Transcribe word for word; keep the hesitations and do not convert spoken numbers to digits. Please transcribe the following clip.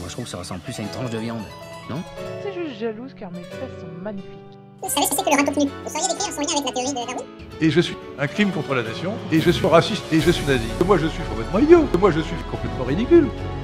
je trouve que ça ressemble plus à une tranche de viande, non? C'est juste jalouse car mes fesses sont magnifiques. Vous savez ce que c'est que le râteau nu? Vous sauriez décrire son lien avec la théorie de Darwin? Et je suis un crime contre la nation, et je suis raciste, et je suis nazi. Moi je suis complètement idiot, moi je suis complètement ridicule.